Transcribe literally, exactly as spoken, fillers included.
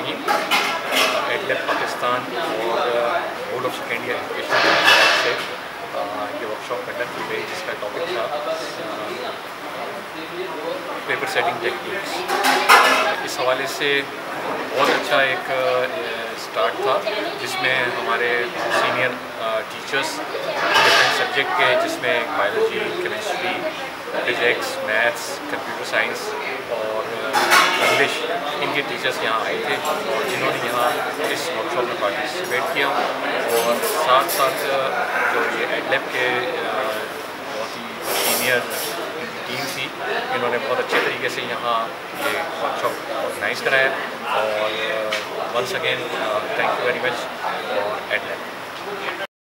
रहीम। एडलैब पाकिस्तान और board of secondary education से ये वर्कशॉप कंडक्ट की गई, जिसका टॉपिक था पेपर सेटिंग टेक्निक्स। इस हवाले से बहुत अच्छा एक स्टार्ट था, जिसमें हमारे सीनियर टीचर्स डिफरेंट सब्जेक्ट के, जिसमें biology, chemistry, physics, maths, computer science और इंग्लिश, इनके टीचर्स यहाँ आए थे और जिन्होंने यहाँ इस वर्कशॉप में पार्टिसिपेट किया। और साथ साथ जो ये एडलैब के बहुत ही सीनियर टीम थी, इन्होंने बहुत अच्छे तरीके से यहाँ ये वर्कशॉप ऑर्गेनाइज कराया। और once again thank you very much for एडलैब।